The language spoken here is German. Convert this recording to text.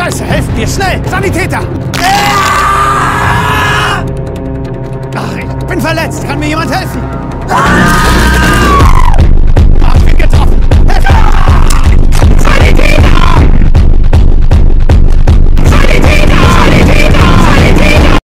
Scheiße, helfen wir, schnell! Sanitäter! Ach, ich bin verletzt, kann mir jemand helfen?